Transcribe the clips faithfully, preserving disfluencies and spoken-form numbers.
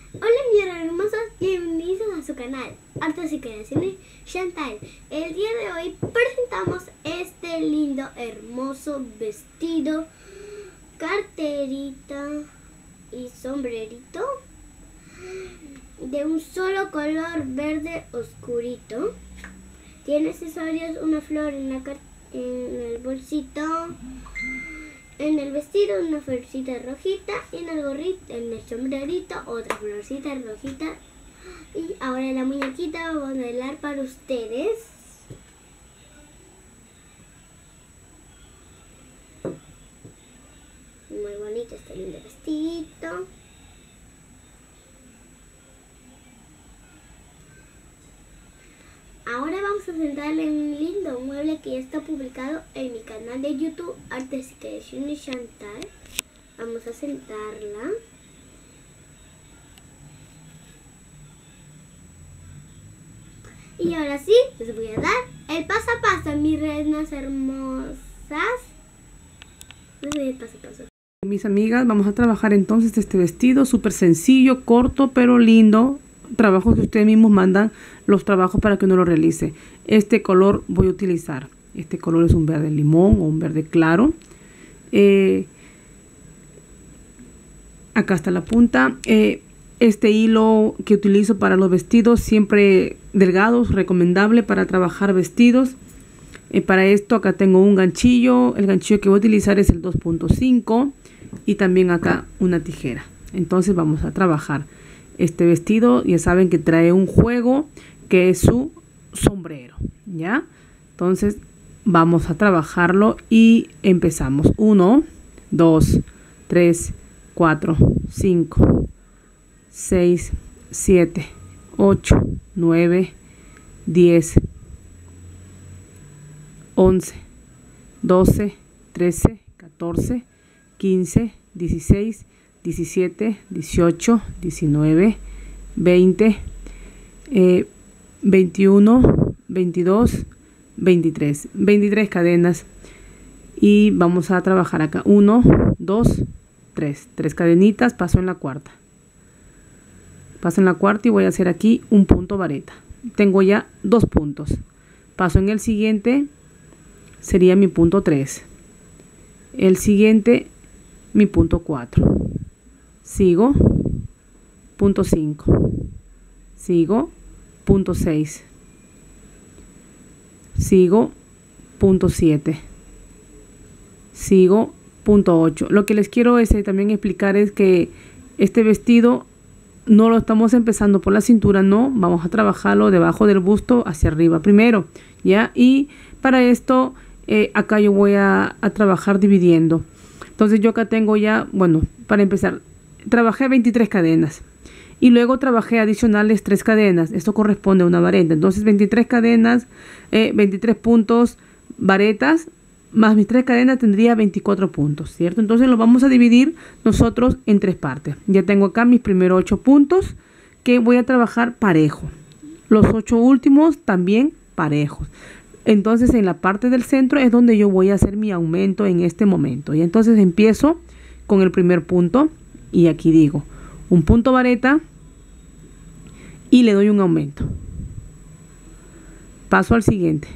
Hola mis hermosos, bienvenidos a su canal Artes y Creaciones Chantal. El día de hoy presentamos este lindo, hermoso vestido, carterita y sombrerito de un solo color verde oscurito. Tiene accesorios, una flor en, la en el bolsito, en el vestido una florcita rojita y en el gorrito, en el sombrerito otra florcita rojita. Y ahora la muñequita va a modelar para ustedes. Muy bonito este lindo vestidito. Ahora vamos a sentarle en un lindo mueble que ya está publicado en mi canal de YouTube Artes y Creaciones Chantal. Vamos a sentarla. Y ahora sí, les voy a dar el paso a paso, mis reinas hermosas. Les doy el paso a paso. Mis amigas, vamos a trabajar entonces este vestido súper sencillo, corto pero lindo. Trabajos que ustedes mismos mandan los trabajos para que uno lo realice. Este color voy a utilizar. Este color es un verde limón o un verde claro. Eh, acá está la punta. Eh, este hilo que utilizo para los vestidos, siempre delgados, recomendable para trabajar vestidos. Eh, para esto acá tengo un ganchillo. El ganchillo que voy a utilizar es el dos punto cinco y también acá una tijera. Entonces vamos a trabajar este vestido. Ya saben que trae un juego que es su sombrero, ¿ya? Entonces vamos a trabajarlo y empezamos. uno, dos, tres, cuatro, cinco, seis, siete, ocho, nueve, diez, once, doce, trece, catorce, quince, dieciséis, diecisiete, dieciocho, diecinueve, veinte, eh, veintiuno, veintidós, veintitrés. veintitrés cadenas. Y vamos a trabajar acá. uno, dos, tres. tres cadenitas. Paso en la cuarta. Paso en la cuarta y voy a hacer aquí un punto vareta. Tengo ya dos puntos. Paso en el siguiente. Sería mi punto tres. El siguiente, mi punto cuatro. Sigo, punto cinco, sigo, punto seis, sigo, punto siete, sigo, punto ocho. Lo que les quiero es, eh, también explicar es que este vestido no lo estamos empezando por la cintura, no, vamos a trabajarlo debajo del busto hacia arriba primero, ¿ya? Y para esto, eh, acá yo voy a, a trabajar dividiendo. Entonces yo acá tengo ya, bueno, para empezar, trabajé veintitrés cadenas y luego trabajé adicionales tres cadenas. Esto corresponde a una vareta. Entonces veintitrés cadenas, eh, veintitrés puntos varetas más mis tres cadenas tendría veinticuatro puntos, ¿cierto? Entonces lo vamos a dividir nosotros en tres partes. Ya tengo acá mis primeros ocho puntos que voy a trabajar parejo. Los ocho últimos también parejos. Entonces en la parte del centro es donde yo voy a hacer mi aumento en este momento. Y entonces empiezo con el primer punto. Y aquí digo un punto vareta y le doy un aumento. Paso al siguiente.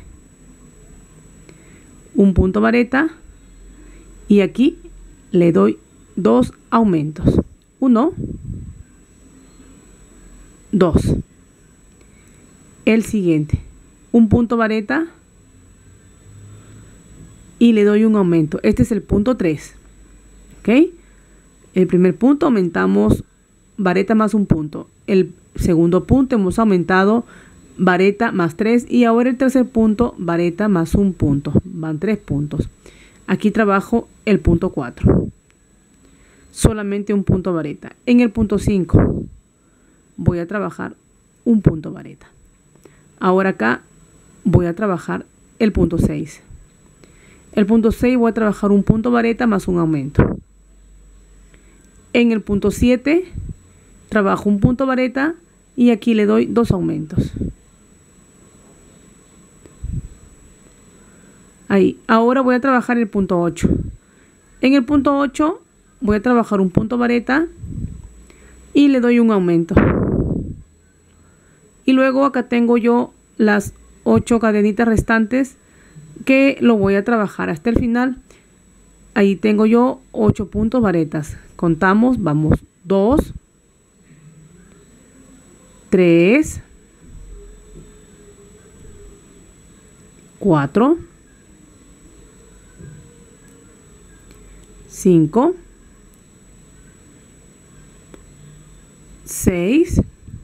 Un punto vareta y aquí le doy dos aumentos. Uno, dos. El siguiente. Un punto vareta y le doy un aumento. Este es el punto tres. ¿Ok? El primer punto aumentamos vareta más un punto. El segundo punto hemos aumentado vareta más tres. Y ahora el tercer punto, vareta más un punto. Van tres puntos. Aquí trabajo el punto cuatro. Solamente un punto vareta. En el punto cinco voy a trabajar un punto vareta. Ahora acá voy a trabajar el punto seis. El punto seis voy a trabajar un punto vareta más un aumento. En el punto siete trabajo un punto vareta y aquí le doy dos aumentos. Ahí. Ahora voy a trabajar el punto ocho. En el punto ocho voy a trabajar un punto vareta y le doy un aumento. Y luego acá tengo yo las ocho cadenitas restantes que lo voy a trabajar hasta el final. Ahí tengo yo ocho puntos varetas. Contamos, vamos, dos, tres, cuatro, cinco, seis,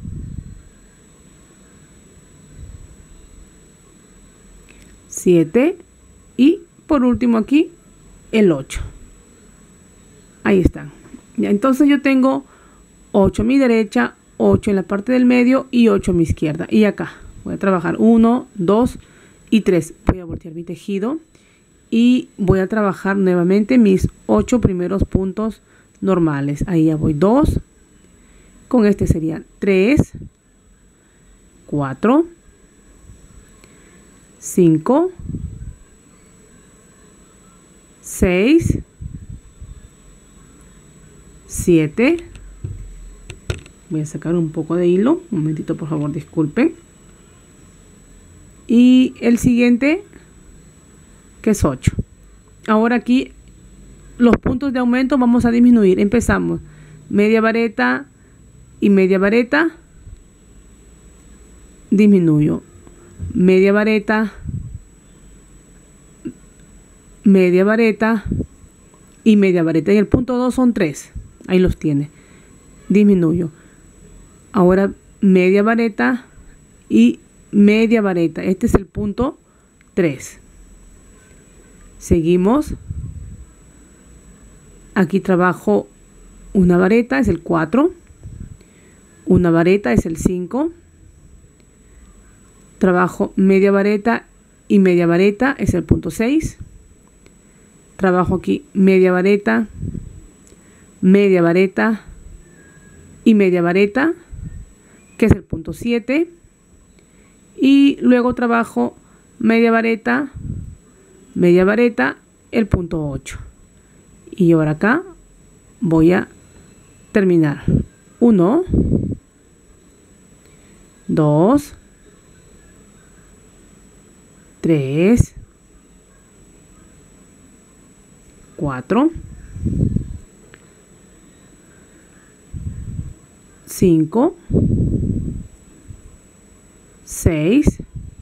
siete y por último aquí el ocho. Ahí están. Ya, entonces yo tengo ocho a mi derecha, ocho en la parte del medio y ocho a mi izquierda. Y acá voy a trabajar uno, dos y tres. Voy a voltear mi tejido y voy a trabajar nuevamente mis ocho primeros puntos normales. Ahí ya voy dos. Con este serían tres, cuatro, cinco, seis, siete. Voy a sacar un poco de hilo, un momentito por favor, disculpen. Y el siguiente, que es ocho. Ahora aquí los puntos de aumento vamos a disminuir. Empezamos media vareta y media vareta, disminuyo, media vareta, media vareta y media vareta. Y el punto dos son tres, ahí los tiene, disminuyo. Ahora media vareta y media vareta. Este es el punto tres. Seguimos. Aquí trabajo una vareta, es el cuatro. Una vareta es el cinco. Trabajo media vareta y media vareta, es el punto seis. Trabajo aquí media vareta, media vareta y media vareta, que es el punto siete. Y luego trabajo media vareta, media vareta, el punto ocho. Y ahora acá voy a terminar. uno, dos, tres, cuatro, cinco, seis,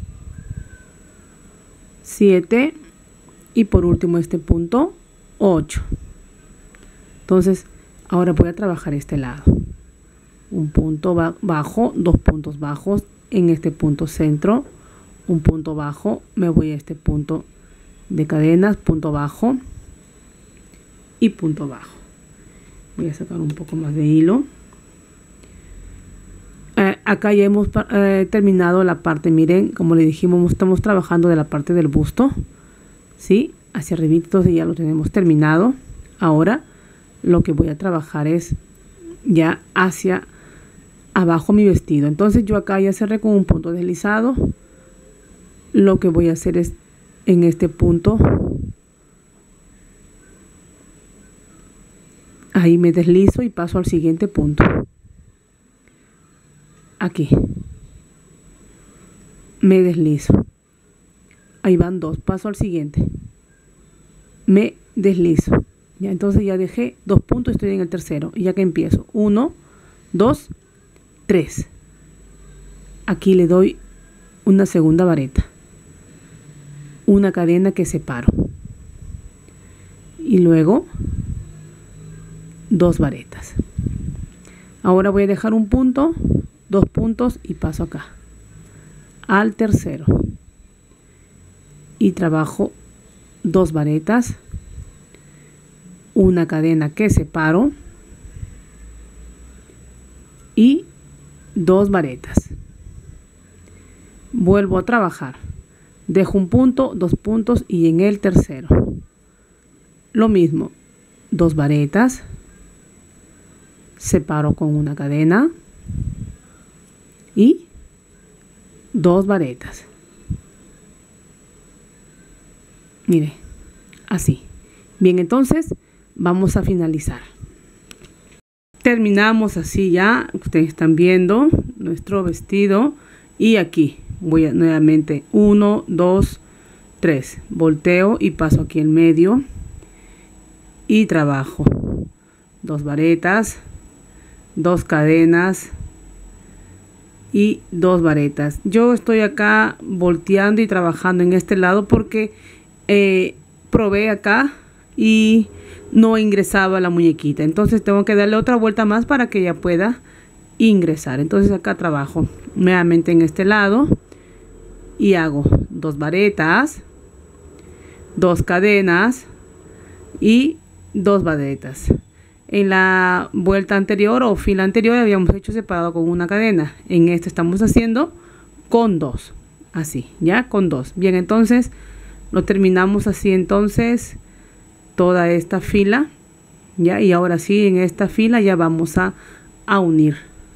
siete y por último este punto ocho. Entonces ahora voy a trabajar este lado. Un punto bajo, dos puntos bajos en este punto centro, un punto bajo, me voy a este punto de cadenas, punto bajo y punto bajo. Voy a sacar un poco más de hilo. Eh, acá ya hemos eh, terminado la parte, miren, como le dijimos, estamos trabajando de la parte del busto, ¿sí? Hacia arriba, entonces ya lo tenemos terminado. Ahora lo que voy a trabajar es ya hacia abajo mi vestido. Entonces yo acá ya cerré con un punto deslizado. Lo que voy a hacer es en este punto, ahí me deslizo y paso al siguiente punto. Aquí me deslizo, ahí van dos, paso al siguiente, me deslizo. Ya, entonces ya dejé dos puntos, estoy en el tercero. Y ya que empiezo, uno, dos, tres. Aquí le doy una segunda vareta, una cadena que separo. Y luego dos varetas. Ahora voy a dejar un punto, dos puntos y paso acá al tercero. Y trabajo dos varetas, una cadena que separo y dos varetas. Vuelvo a trabajar, dejo un punto, dos puntos y en el tercero lo mismo, dos varetas, separo con una cadena y dos varetas. Mire, así. Bien, entonces vamos a finalizar. terminamos así ya. Ustedes están viendo nuestro vestido. Y aquí voy a nuevamente uno, dos, tres. Volteo y paso aquí en medio. Y trabajo. Dos varetas. Dos cadenas. Y dos varetas. Yo estoy acá volteando y trabajando en este lado porque eh, probé acá y no ingresaba la muñequita. Entonces tengo que darle otra vuelta más para que ella pueda ingresar. Entonces acá trabajo nuevamente en este lado y hago dos varetas, dos cadenas y dos varetas. En la vuelta anterior o fila anterior habíamos hecho separado con una cadena. En este estamos haciendo con dos. Así, ya con dos. Bien, entonces lo terminamos así entonces toda esta fila. Ya, y ahora sí, en esta fila ya vamos a, a unir.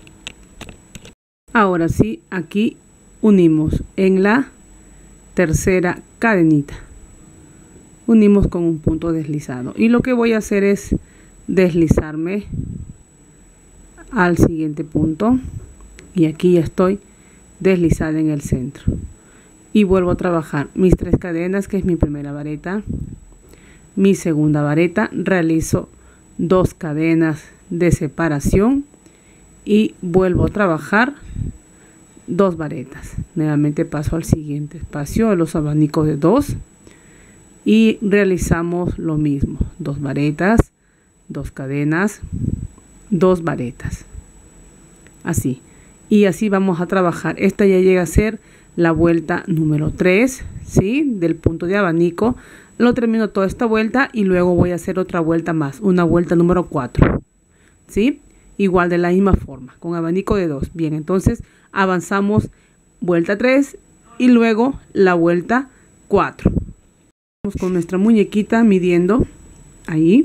Ahora sí, aquí unimos en la tercera cadenita. Unimos con un punto deslizado. Y lo que voy a hacer es deslizarme al siguiente punto y aquí ya estoy deslizada en el centro y vuelvo a trabajar mis tres cadenas, que es mi primera vareta, mi segunda vareta, realizo dos cadenas de separación y vuelvo a trabajar dos varetas. Nuevamente paso al siguiente espacio de los abanicos de dos y realizamos lo mismo, dos varetas, dos cadenas, dos varetas, así, y así vamos a trabajar. Esta ya llega a ser la vuelta número tres, ¿sí? Del punto de abanico. Lo termino toda esta vuelta y luego voy a hacer otra vuelta más, una vuelta número cuatro, ¿sí? Igual de la misma forma, con abanico de dos. Bien, entonces avanzamos vuelta tres y luego la vuelta cuatro. Vamos con nuestra muñequita midiendo ahí.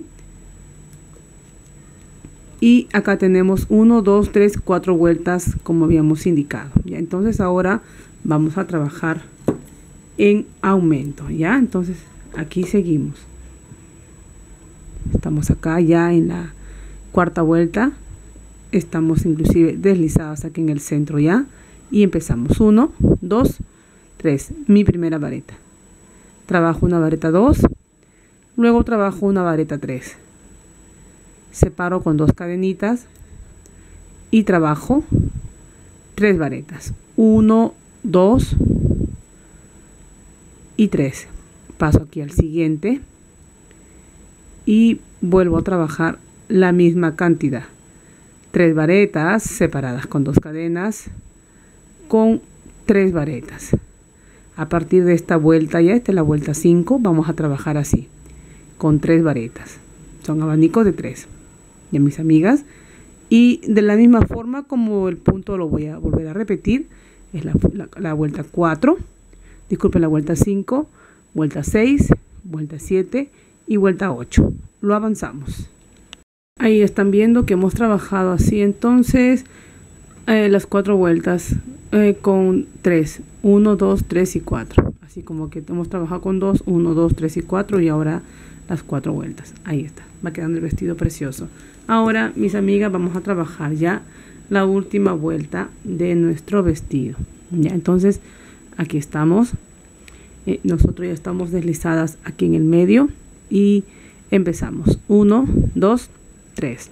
Y acá tenemos uno, dos, tres, cuatro vueltas como habíamos indicado. Ya, entonces ahora vamos a trabajar en aumento. Ya, entonces aquí seguimos. Estamos acá ya en la cuarta vuelta. Estamos inclusive deslizadas aquí en el centro ya. Y empezamos. uno, dos, tres. Mi primera vareta. Trabajo una vareta dos. Luego trabajo una vareta tres. Separo con dos cadenitas y trabajo tres varetas, uno, dos y tres. Paso aquí al siguiente y vuelvo a trabajar la misma cantidad, tres varetas separadas con dos cadenas con tres varetas. A partir de esta vuelta, ya esta es la vuelta cinco, vamos a trabajar así con tres varetas, son abanicos de tres. Ya, mis amigas, y de la misma forma como el punto lo voy a volver a repetir, es la, la, la vuelta cuatro, disculpen, la vuelta cinco, vuelta seis, vuelta siete y vuelta ocho. Lo avanzamos. Ahí están viendo que hemos trabajado así entonces eh, las cuatro vueltas eh, con tres, uno, dos, tres y cuatro, así como que hemos trabajado con dos, uno, dos, tres y cuatro y ahora las cuatro vueltas. Ahí está, va quedando el vestido precioso. Ahora, mis amigas, vamos a trabajar ya la última vuelta de nuestro vestido. Ya, entonces aquí estamos. Eh, nosotros ya estamos deslizadas aquí en el medio y empezamos. uno, dos, tres.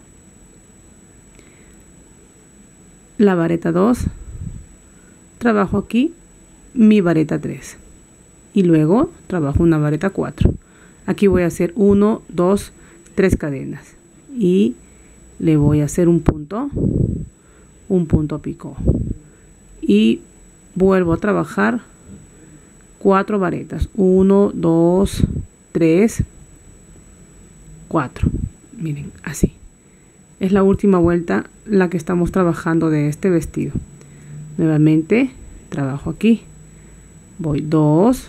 La vareta dos. Trabajo aquí mi vareta tres. Y luego trabajo una vareta cuatro. Aquí voy a hacer uno, dos, tres cadenas. Y le voy a hacer un punto, un punto picó. Y vuelvo a trabajar cuatro varetas. uno, dos, tres, cuatro. Miren, así. Es la última vuelta la que estamos trabajando de este vestido. Nuevamente trabajo aquí. Voy dos,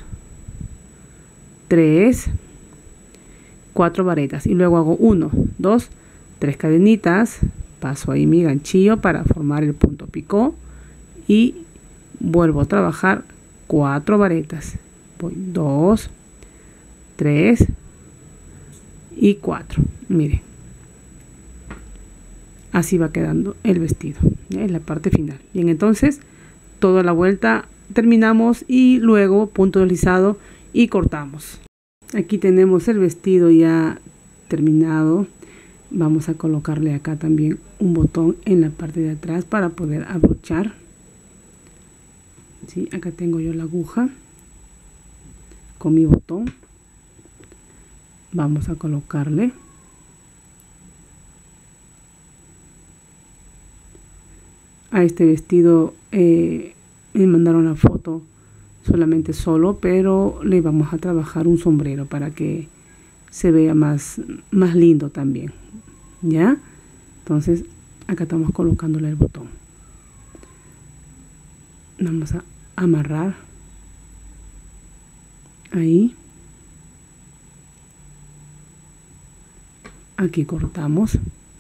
tres, cuatro varetas y luego hago uno, dos, tres cadenitas, paso ahí mi ganchillo para formar el punto picó y vuelvo a trabajar cuatro varetas. Voy dos, tres y cuatro. Miren, así va quedando el vestido, ¿ya? En la parte final. Bien, entonces toda la vuelta terminamos y luego punto deslizado y cortamos. Aquí tenemos el vestido ya terminado. Vamos a colocarle acá también un botón en la parte de atrás para poder abrochar. ¿Sí? Acá tengo yo la aguja con mi botón. Vamos a colocarle. A este vestido eh, me mandaron la foto solamente solo, pero le vamos a trabajar un sombrero para que se vea más, más lindo también, ¿ya? Entonces acá estamos colocándole el botón. Vamos a amarrar ahí. Aquí cortamos.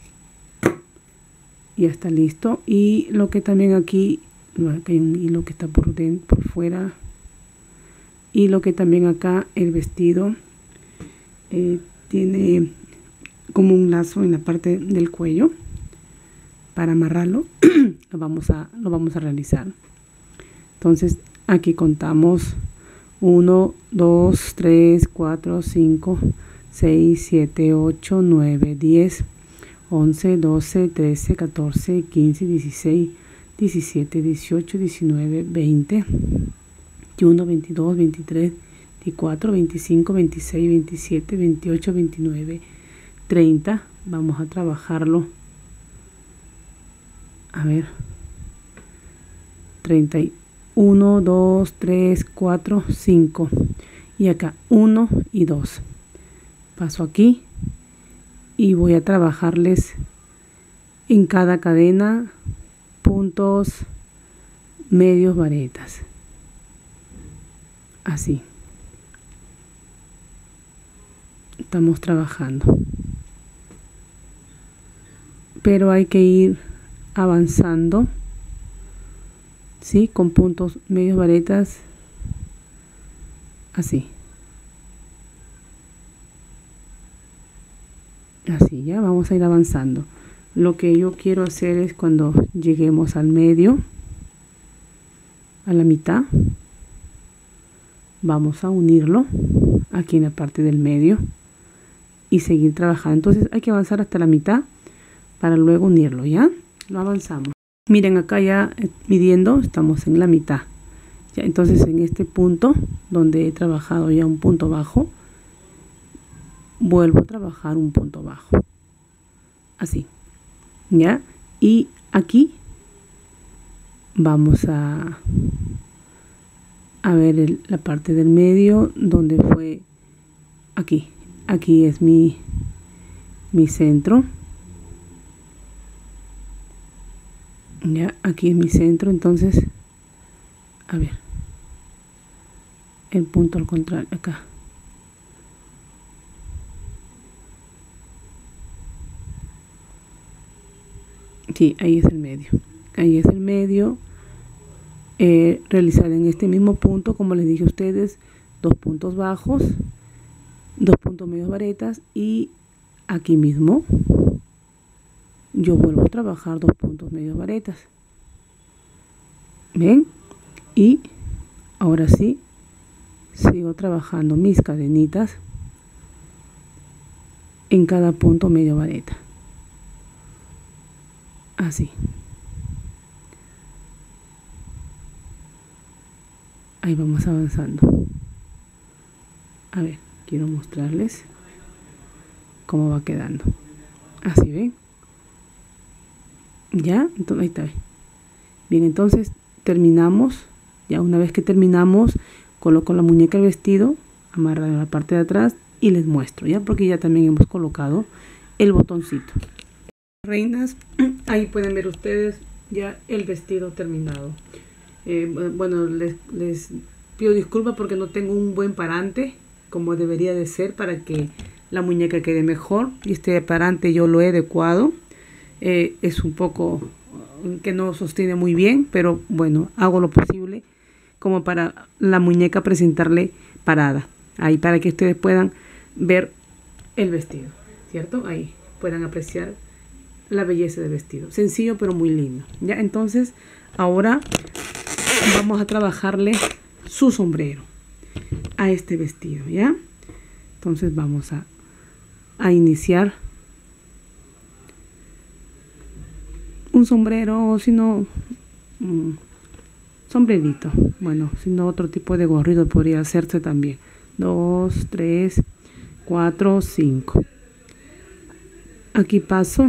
Ya está listo. Y lo que también aquí, aquí hay un hilo que está por dentro, por fuera. Y lo que también acá el vestido eh, tiene como un lazo en la parte del cuello para amarrarlo. lo vamos a lo vamos a realizar. Entonces aquí contamos uno, dos, tres, cuatro, cinco, seis, siete, ocho, nueve, diez, once, doce, trece, catorce, quince, dieciséis, diecisiete, dieciocho, diecinueve, veinte, veintiuno, veintidós, veintitrés, veinticuatro, veinticinco, veintiséis, veintisiete, veintiocho, veintinueve, treinta. Vamos a trabajarlo. A ver. treinta y uno, dos, tres, cuatro, cinco. Y acá uno y dos. Paso aquí. Y voy a trabajarles en cada cadena puntos medios varetas. Así estamos trabajando, pero hay que ir avanzando, ¿sí? Con puntos medios varetas, así así ya vamos a ir avanzando. Lo que yo quiero hacer es cuando lleguemos al medio, a la mitad, vamos a unirlo aquí en la parte del medio y seguir trabajando. Entonces hay que avanzar hasta la mitad para luego unirlo, ¿ya? Lo avanzamos. Miren acá ya eh, midiendo, estamos en la mitad. Ya, entonces en este punto donde he trabajado ya un punto bajo, vuelvo a trabajar un punto bajo. Así, ¿ya? Y aquí vamos a a ver el, la parte del medio donde fue aquí. Aquí es mi, mi centro. Ya, aquí es mi centro. Entonces, a ver, el punto al contrario, acá. Sí, ahí es el medio. Ahí es el medio. Eh, realizar en este mismo punto, como les dije a ustedes, dos puntos bajos, dos puntos medios varetas, y aquí mismo yo vuelvo a trabajar dos puntos medios varetas. ¿Ven? Y ahora sí sigo trabajando mis cadenitas en cada punto medio vareta, así. Ahí vamos avanzando. A ver, quiero mostrarles cómo va quedando. Así, ¿ven? Ya, entonces ahí está. Bien, entonces terminamos. Ya una vez que terminamos, coloco la muñeca del vestido, amarrado en la parte de atrás y les muestro, ya, porque ya también hemos colocado el botoncito. Reinas, ahí pueden ver ustedes ya el vestido terminado. Eh, bueno, les, les pido disculpas porque no tengo un buen parante como debería de ser para que la muñeca quede mejor. Y este parante yo lo he adecuado. Eh, es un poco que no sostiene muy bien, pero bueno, hago lo posible como para la muñeca presentarle parada. Ahí para que ustedes puedan ver el vestido, ¿cierto? Ahí puedan apreciar la belleza del vestido. Sencillo pero muy lindo. Ya, entonces ahora vamos a trabajarle su sombrero a este vestido, ¿ya? Entonces vamos a, a iniciar un sombrero, o si no, un sombrerito. Bueno, si no, otro tipo de gorrito podría hacerse también. Dos, tres, cuatro, cinco. Aquí paso.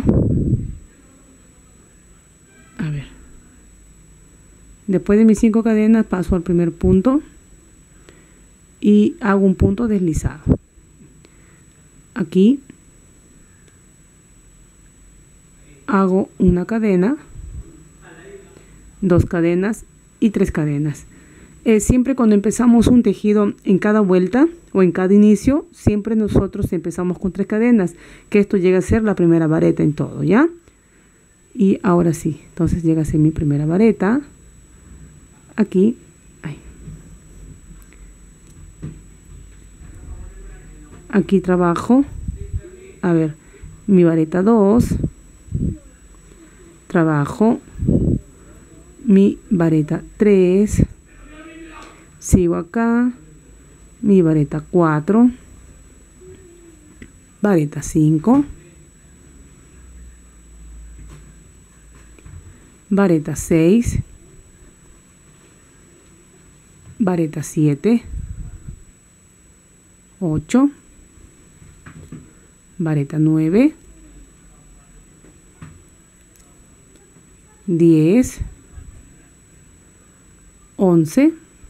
A ver. Después de mis cinco cadenas paso al primer punto y hago un punto deslizado. Aquí hago una cadena, dos cadenas y tres cadenas. Eh, siempre cuando empezamos un tejido en cada vuelta o en cada inicio, siempre nosotros empezamos con tres cadenas, que esto llega a ser la primera vareta en todo, ¿ya? Y ahora sí, entonces llega a ser mi primera vareta. Aquí, ay. Aquí trabajo, a ver, mi vareta dos, trabajo mi vareta tres, sigo acá, mi vareta cuatro, vareta cinco, vareta seis, vareta siete, ocho, vareta nueve, diez, once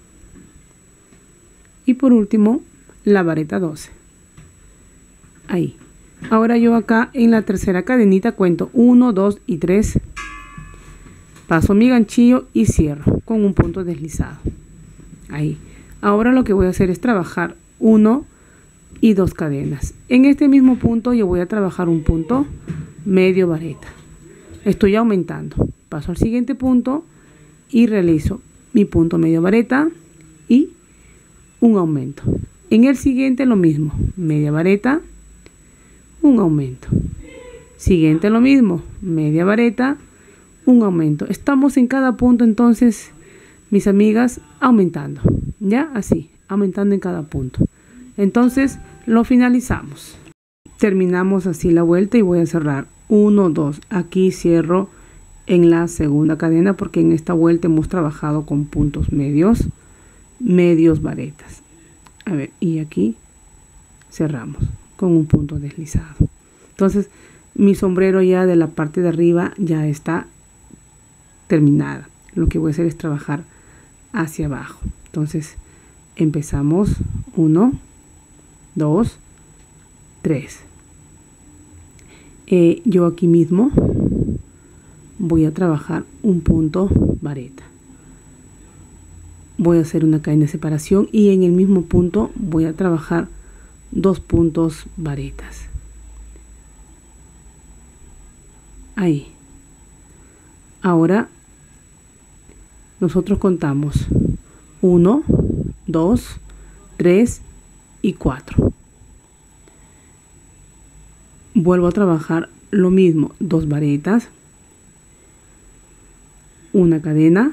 y por último la vareta doce. Ahí. Ahora yo acá en la tercera cadenita cuento uno, dos y tres. Paso mi ganchillo y cierro con un punto deslizado. Ahí. Ahora lo que voy a hacer es trabajar uno y dos cadenas. En este mismo punto yo voy a trabajar un punto medio vareta. Estoy aumentando. Paso al siguiente punto y realizo mi punto medio vareta y un aumento. En el siguiente lo mismo, media vareta, un aumento. Siguiente lo mismo, media vareta, un aumento. Estamos en cada punto entonces, mis amigas, aumentando. Ya, así, aumentando en cada punto. Entonces lo finalizamos. Terminamos así la vuelta y voy a cerrar uno, dos. Aquí cierro en la segunda cadena porque en esta vuelta hemos trabajado con puntos medios, medios varetas. A ver, y aquí cerramos con un punto deslizado. Entonces mi sombrero ya de la parte de arriba ya está terminada. Lo que voy a hacer es trabajar hacia abajo. Entonces empezamos uno, dos, tres. Eh, yo aquí mismo voy a trabajar un punto vareta. Voy a hacer una cadena de separación y en el mismo punto voy a trabajar dos puntos varetas. Ahí. Ahora nosotros contamos uno, dos, tres y cuatro. Vuelvo a trabajar lo mismo, dos varetas, una cadena,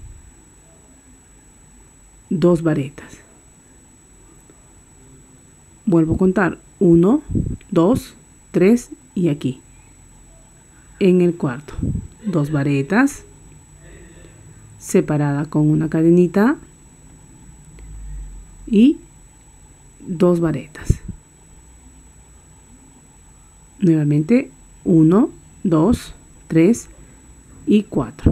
dos varetas. Vuelvo a contar uno, dos, tres y aquí. En el cuarto, dos varetas, separada con una cadenita y dos varetas. Nuevamente uno, dos, tres y cuatro.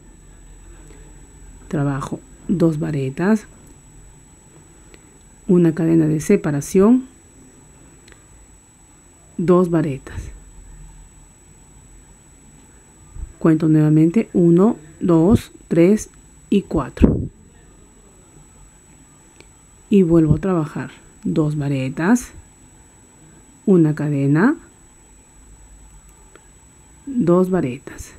Trabajo dos varetas, una cadena de separación, dos varetas. Cuento nuevamente uno, dos, tres y cuatro. Y vuelvo a trabajar dos varetas, una cadena, dos varetas.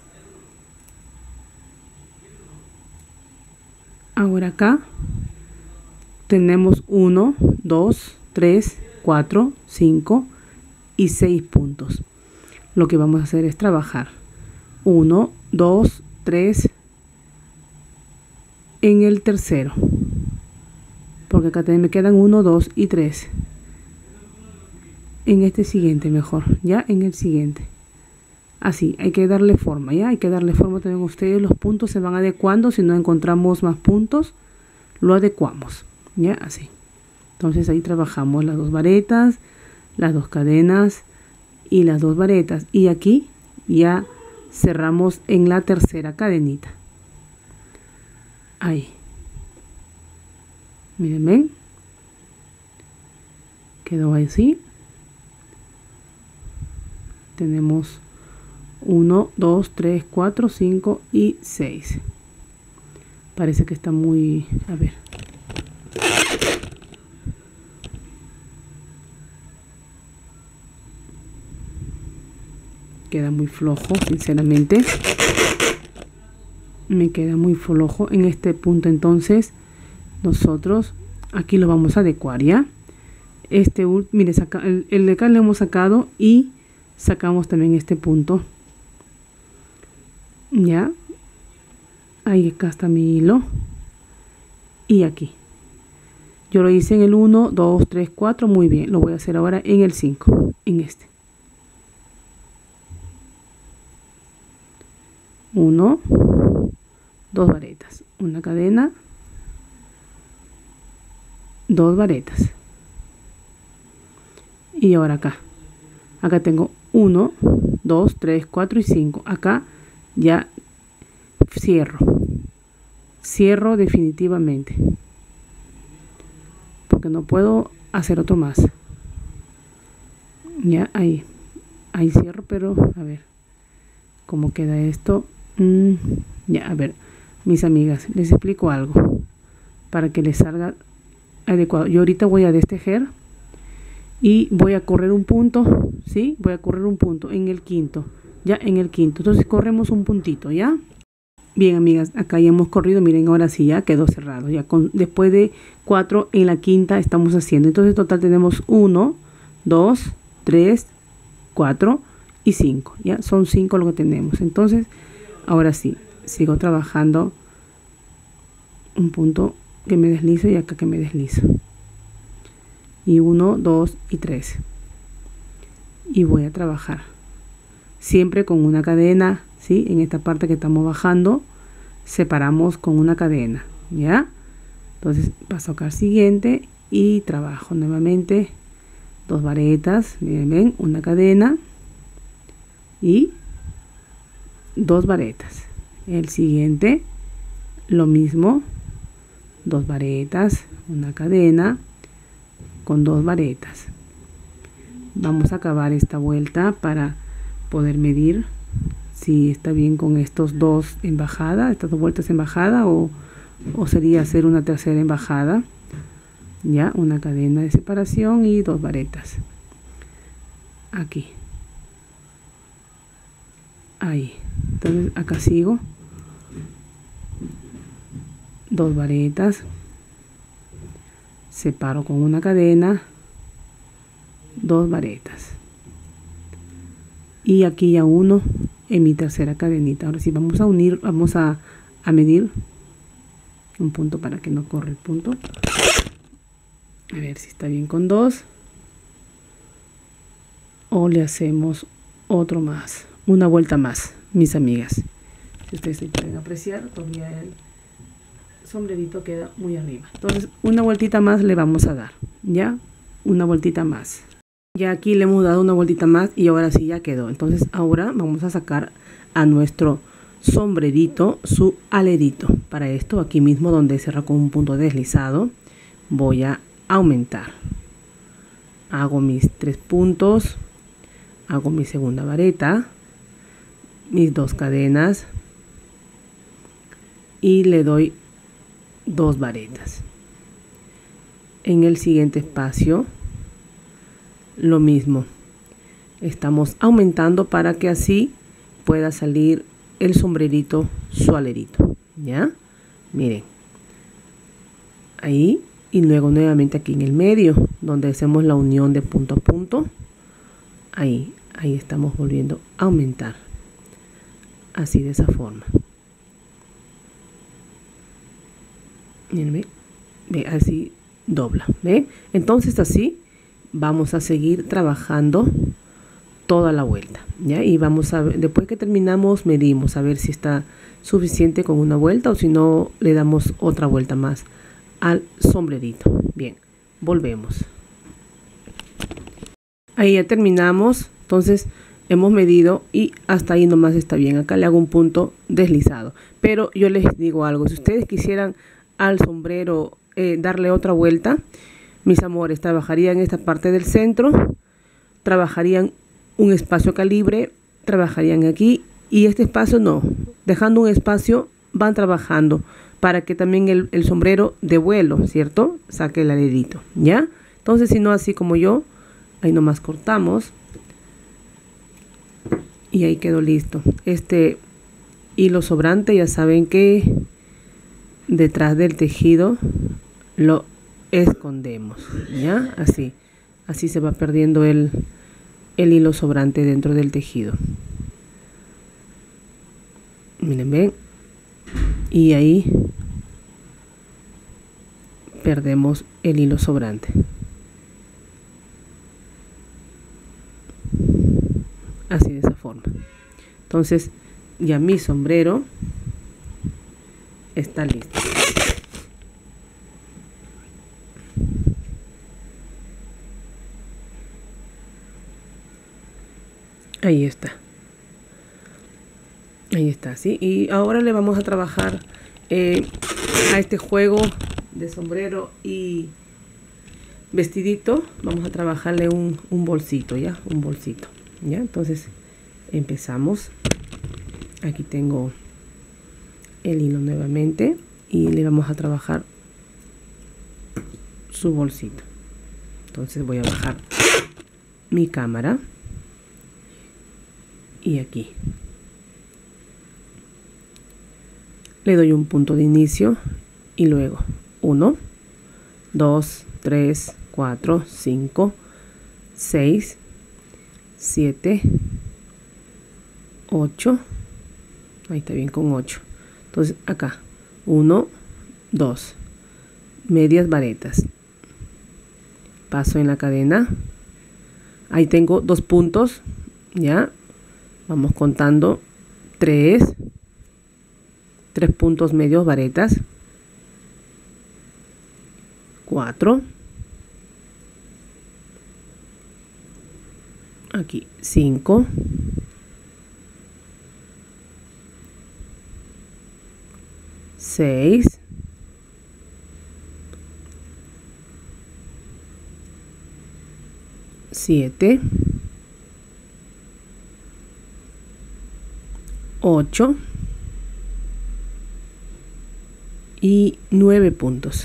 Ahora acá tenemos uno, dos, tres, cuatro, cinco y seis puntos. lo que vamos a hacer es trabajar uno, dos, tres en el tercero, porque acá también me quedan uno, dos y tres. En este siguiente mejor, ya en el siguiente. Así, hay que darle forma, ya hay que darle forma también ustedes. Los puntos se van adecuando. Si no encontramos más puntos, lo adecuamos, ya así. Entonces ahí trabajamos las dos varetas, las dos cadenas y las dos varetas. Y aquí ya cerramos en la tercera cadenita. Ahí. Miren, ven. Quedó así. Tenemos uno, dos, tres, cuatro, cinco y seis. Parece que está muy... A ver. Queda muy flojo, sinceramente. Me queda muy flojo en este punto. Entonces, nosotros aquí lo vamos a adecuar, ¿ya? Este, mire, saca, el, el de acá le hemos sacado y sacamos también este punto, ya. Ahí acá está mi hilo y aquí yo lo hice en el uno, dos, tres, cuatro. Muy bien, lo voy a hacer ahora en el cinco, en este uno, dos varetas, una cadena, dos varetas, y ahora acá acá tengo uno, dos, tres, cuatro y cinco. Acá ya cierro. Cierro definitivamente. Porque no puedo hacer otro más. Ya ahí. Ahí cierro, pero a ver cómo queda esto. Mm, ya, a ver, mis amigas, les explico algo para que les salga adecuado. Yo ahorita voy a destejer y voy a correr un punto, ¿sí? Voy a correr un punto en el quinto, ya en el quinto. Entonces corremos un puntito, ¿ya? Bien, amigas, acá ya hemos corrido. Miren, ahora sí ya quedó cerrado. Ya con, después de cuatro en la quinta estamos haciendo. Entonces en total tenemos uno, dos, tres, cuatro y cinco. Ya son cinco lo que tenemos. Entonces, ahora sí, sigo trabajando un punto que me deslizo y acá que me deslizo. Y uno, dos y tres. Y voy a trabajar siempre con una cadena, ¿sí? En esta parte que estamos bajando, separamos con una cadena, ¿ya? Entonces paso acá al siguiente y trabajo nuevamente dos varetas. Miren, ven, una cadena y dos varetas. El siguiente, lo mismo, dos varetas, una cadena con dos varetas. Vamos a acabar esta vuelta para poder medir si está bien con estos dos en bajada, estas dos vueltas en bajada, o, o sería hacer una tercera en bajada. Ya, una cadena de separación y dos varetas aquí, ahí. Entonces acá sigo, dos varetas, separo con una cadena, dos varetas, y aquí ya uno en mi tercera cadenita. Ahora sí vamos a unir, vamos a, a medir un punto para que no corra el punto. A ver si está bien con dos, o le hacemos otro más, una vuelta más, mis amigas. Si ustedes se pueden apreciar, todavía el sombrerito queda muy arriba. Entonces una vueltita más le vamos a dar, ya, una vueltita más. Ya aquí le hemos dado una vueltita más y ahora sí ya quedó. Entonces ahora vamos a sacar a nuestro sombrerito su alerito. Para esto, aquí mismo donde cerra con un punto deslizado, voy a aumentar. Hago mis tres puntos, hago mi segunda vareta, mis dos cadenas y le doy dos varetas. En el siguiente espacio lo mismo, estamos aumentando para que así pueda salir el sombrerito su alerito, ya, miren, ahí. Y luego nuevamente aquí en el medio donde hacemos la unión de punto a punto, ahí Ahí estamos volviendo a aumentar. Así, de esa forma. Miren, ve, así dobla, ¿ve? Entonces así vamos a seguir trabajando toda la vuelta, ¿ya? Y vamos a ver, después que terminamos, medimos a ver si está suficiente con una vuelta o si no, le damos otra vuelta más al sombrerito. Bien, volvemos. Ahí ya terminamos, entonces hemos medido y hasta ahí nomás está bien. Acá le hago un punto deslizado, pero yo les digo algo, si ustedes quisieran al sombrero eh, darle otra vuelta, mis amores, trabajarían esta parte del centro, trabajarían un espacio calibre, trabajarían aquí y este espacio no, dejando un espacio van trabajando para que también el, el sombrero de vuelo, ¿cierto? Saque el alerito, ¿ya? Entonces, si no, así como yo, ahí nomás cortamos y ahí quedó listo. Este hilo sobrante, ya saben que detrás del tejido lo escondemos, ¿ya? Así, así se va perdiendo el, el hilo sobrante dentro del tejido. Miren, ven, y ahí perdemos el hilo sobrante. Así, de esa forma. Entonces ya mi sombrero está listo. Ahí está. Ahí está, ¿sí? Y ahora le vamos a trabajar eh, a este juego de sombrero y vestidito. Vamos a trabajarle un, un bolsito, ¿ya? Un bolsito, ¿ya? Entonces empezamos. Aquí tengo el hilo nuevamente y le vamos a trabajar su bolsito. Entonces voy a bajar mi cámara y aquí le doy un punto de inicio y luego uno, dos, tres, cuatro, cinco, seis, siete, ocho. Ahí está bien con ocho. Entonces acá uno, dos, medias varetas, paso en la cadena, ahí tengo dos puntos, ya vamos contando tres, tres puntos medios varetas, cuatro, aquí cinco, seis, siete, ocho y nueve puntos.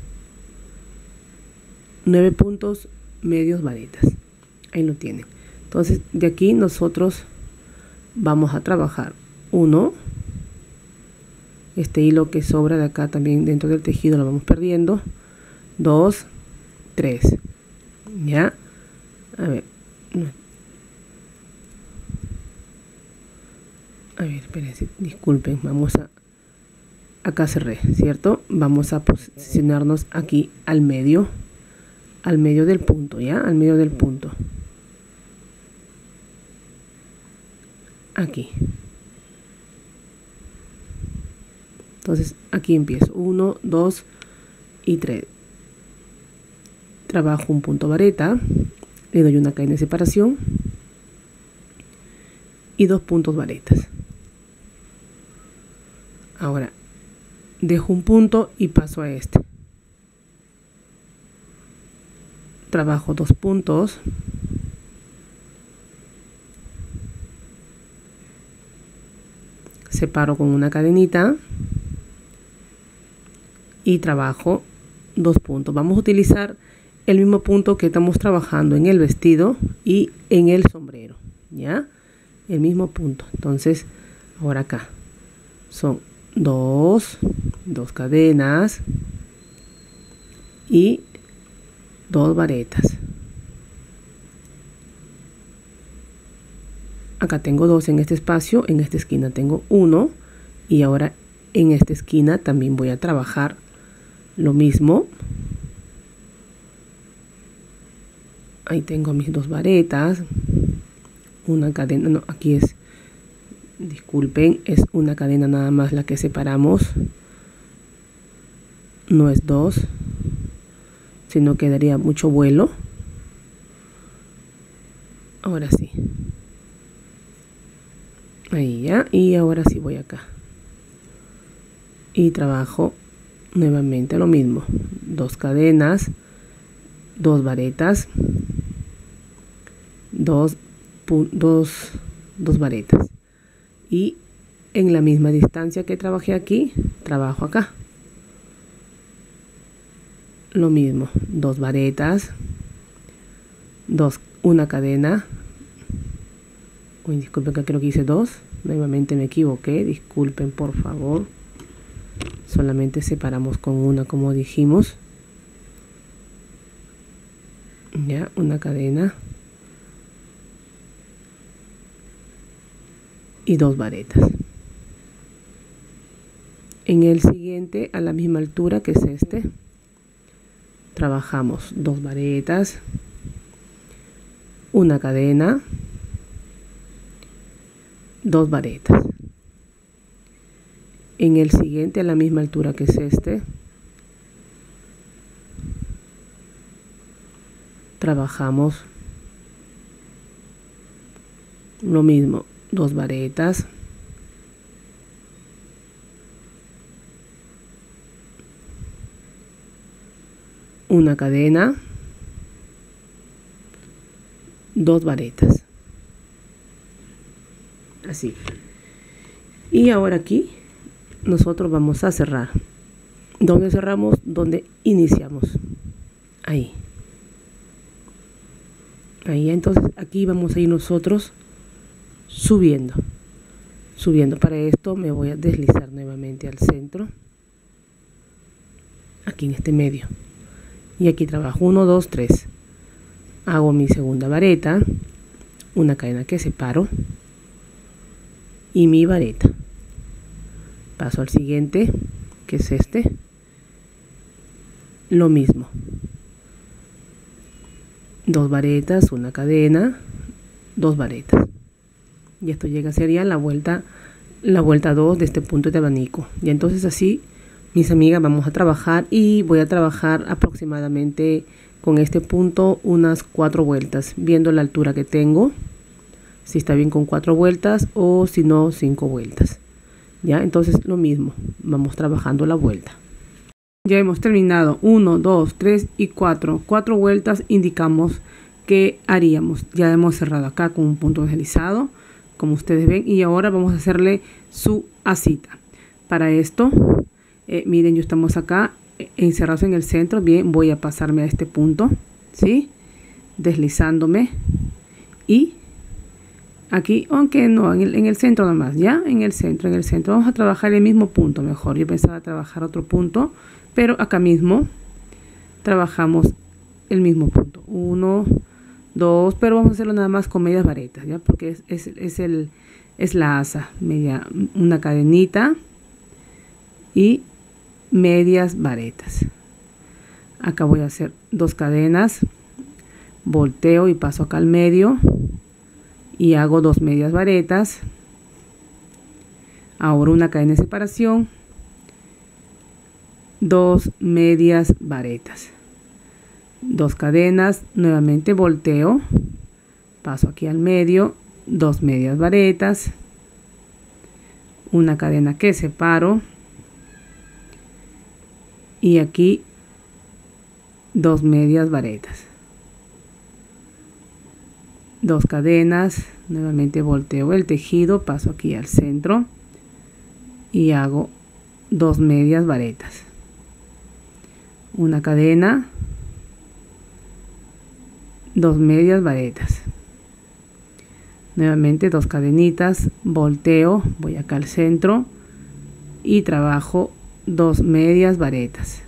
nueve puntos medios varetas. Ahí lo tienen. Entonces, de aquí nosotros vamos a trabajar uno. Este hilo que sobra de acá también dentro del tejido lo vamos perdiendo. dos, tres. Ya. A ver. A ver, espérense, disculpen, vamos a, acá cerré, ¿cierto? Vamos a posicionarnos aquí al medio, al medio del punto, ¿ya? Al medio del punto. Aquí. Entonces, aquí empiezo, uno, dos y tres. Trabajo un punto vareta, le doy una cadena de separación y dos puntos varetas. Ahora dejo un punto y paso a este. Trabajo dos puntos. Separo con una cadenita y trabajo dos puntos. Vamos a utilizar el mismo punto que estamos trabajando en el vestido y en el sombrero, ¿ya? El mismo punto. Entonces, ahora acá son dos, dos cadenas y dos varetas. Acá tengo dos en este espacio, en esta esquina tengo uno y ahora en esta esquina también voy a trabajar lo mismo. Ahí tengo mis dos varetas, una cadena, no, aquí es, disculpen, es una cadena nada más la que separamos, no es dos, sino que daría mucho vuelo. Ahora sí, ahí ya, y ahora sí voy acá y trabajo nuevamente lo mismo, dos cadenas, dos varetas, dos, dos, dos varetas, y en la misma distancia que trabajé aquí, trabajo acá lo mismo, dos varetas, dos, una cadena. Uy, disculpen que creo que hice dos, nuevamente me equivoqué, disculpen por favor, solamente separamos con una como dijimos, ya, una cadena y dos varetas. En el siguiente, a la misma altura que es este, trabajamos dos varetas, una cadena, dos varetas. En el siguiente, a la misma altura que es este, trabajamos lo mismo, dos varetas, una cadena, dos varetas, así. Y ahora aquí nosotros vamos a cerrar. ¿Dónde cerramos? Donde iniciamos. Ahí. Ahí, entonces aquí vamos a ir nosotros subiendo. Subiendo. Para esto me voy a deslizar nuevamente al centro. Aquí en este medio. Y aquí trabajo uno, dos, tres. Hago mi segunda vareta. Una cadena que separo. Y mi vareta. Paso al siguiente, que es este. Lo mismo. Dos varetas, una cadena, dos varetas. Y esto llega, sería la vuelta, la vuelta dos de este punto de abanico. Y entonces así, mis amigas, vamos a trabajar y voy a trabajar aproximadamente con este punto unas cuatro vueltas, viendo la altura que tengo. Si está bien con cuatro vueltas o si no, cinco vueltas. Ya, entonces lo mismo, vamos trabajando la vuelta. Ya hemos terminado uno, dos, tres y cuatro. Cuatro vueltas indicamos que haríamos. Ya hemos cerrado acá con un punto deslizado, como ustedes ven. Y ahora vamos a hacerle su asita. Para esto, eh, miren, yo estamos acá eh, encerrados en el centro. Bien, voy a pasarme a este punto, ¿sí? Deslizándome y aquí, aunque no, en el, en el centro nomás, ya, en el centro, en el centro. Vamos a trabajar el mismo punto mejor. Yo pensaba trabajar otro punto, pero acá mismo trabajamos el mismo punto. Uno, dos, pero vamos a hacerlo nada más con medias varetas, ya, porque es, es, es, el, es la asa, media, una cadenita y medias varetas. Acá voy a hacer dos cadenas, volteo y paso acá al medio. Y hago dos medias varetas. Ahora una cadena de separación, dos medias varetas, dos cadenas, nuevamente volteo, paso aquí al medio, dos medias varetas, una cadena que separo y aquí dos medias varetas, dos cadenas, nuevamente volteo el tejido, paso aquí al centro y hago dos medias varetas, una cadena, dos medias varetas, nuevamente dos cadenitas, volteo, voy acá al centro y trabajo dos medias varetas,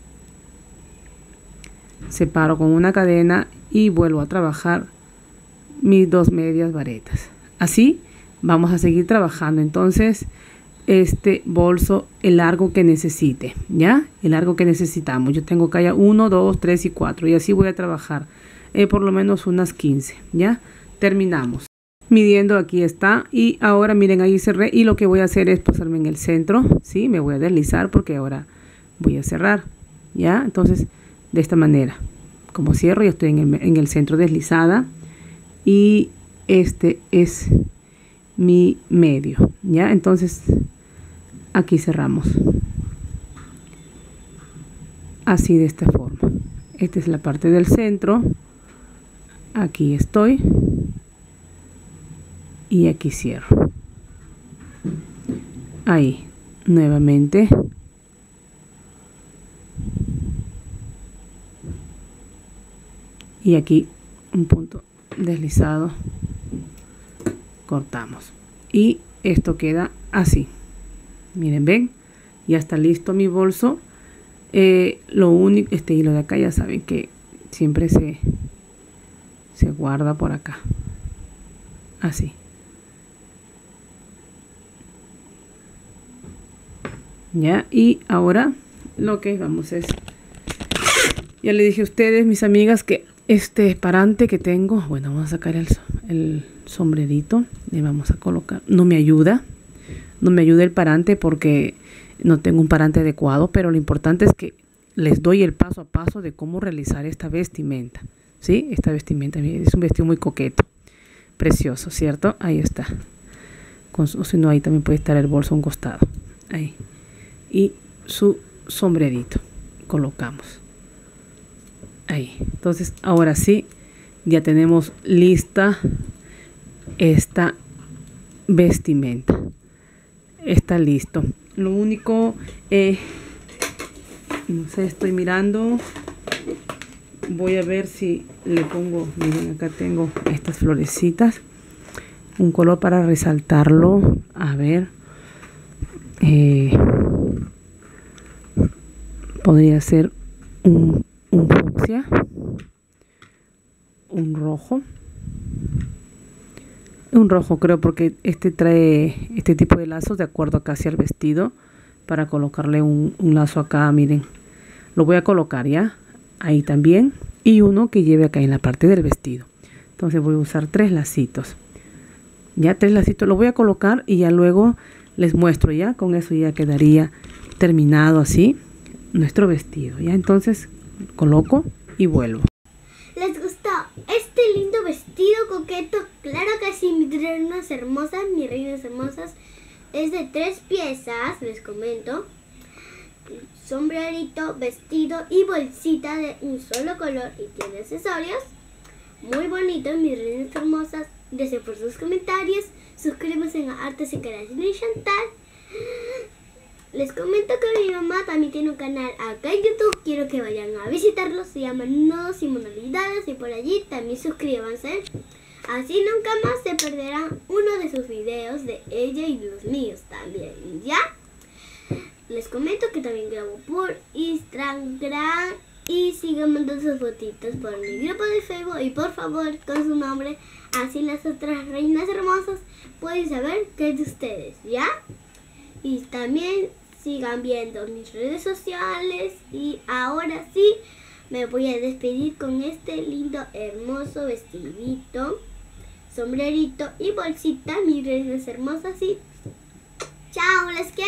separo con una cadena y vuelvo a trabajar mis dos medias varetas. Así vamos a seguir trabajando. Entonces, este bolso, el largo que necesite, ¿ya? El largo que necesitamos. Yo tengo acá ya uno, dos, tres y cuatro. Y así voy a trabajar eh, por lo menos unas quince, ¿ya? Terminamos. Midiendo, aquí está. Y ahora miren, ahí cerré. Y lo que voy a hacer es pasarme en el centro, ¿sí? Me voy a deslizar porque ahora voy a cerrar, ¿ya? Entonces, de esta manera. Como cierro, ya estoy en el, en el centro deslizada. Y este es mi medio, ¿ya? Entonces, aquí cerramos. Así, de esta forma. Esta es la parte del centro. Aquí estoy. Y aquí cierro. Ahí, nuevamente. Y aquí un punto deslizado. Cortamos. Y esto queda así. Miren, ven. Ya está listo mi bolso. Eh, lo único, este hilo de acá ya saben que siempre se, se guarda por acá. Así. Ya, y ahora lo que vamos es, ya le dije a ustedes, mis amigas, que este parante que tengo, bueno, vamos a sacar el, el sombrerito y vamos a colocar, no me ayuda, no me ayuda el parante porque no tengo un parante adecuado, pero lo importante es que les doy el paso a paso de cómo realizar esta vestimenta, ¿sí? Esta vestimenta es un vestido muy coqueto, precioso, ¿cierto? Ahí está, con, o si no, ahí también puede estar el bolso a un costado, ahí. Y su sombrerito colocamos ahí. Entonces ahora sí ya tenemos lista esta vestimenta, está listo. Lo único eh, no sé, estoy mirando, voy a ver si le pongo, miren, acá tengo estas florecitas, un color para resaltarlo. A ver, eh, podría ser un, un fucsia, un rojo, un rojo creo, porque este trae este tipo de lazos de acuerdo casi al vestido, para colocarle un, un lazo acá, miren, lo voy a colocar ya, ahí también, y uno que lleve acá en la parte del vestido. Entonces voy a usar tres lacitos, ya tres lacitos, lo voy a colocar y ya luego les muestro. Ya con eso ya quedaría terminado así nuestro vestido. Ya entonces coloco y vuelvo. ¿Les gustó este lindo vestido coqueto? Claro que sí, mis reinas hermosas, mis reinas hermosas. Es de tres piezas, les comento. Sombrerito, vestido y bolsita de un solo color y tiene accesorios. Muy bonito, mis reinas hermosas. Gracias por sus comentarios. Suscríbanse a Artes y Creaciones de Chantal. Les comento que mi mamá también tiene un canal acá en YouTube. Quiero que vayan a visitarlo. Se llama Nodos y Manualidades. Y por allí también suscríbanse. Así nunca más se perderán uno de sus videos de ella y los míos también. ¿Ya? Les comento que también grabo por Instagram. Y sigan mandando sus fotitos por mi grupo de Facebook. Y por favor, con su nombre. Así las otras reinas hermosas pueden saber que es de ustedes. ¿Ya? Y también sigan viendo mis redes sociales. Y ahora sí me voy a despedir con este lindo, hermoso vestidito, sombrerito y bolsita, mis reinas hermosas. Y chao, les quiero.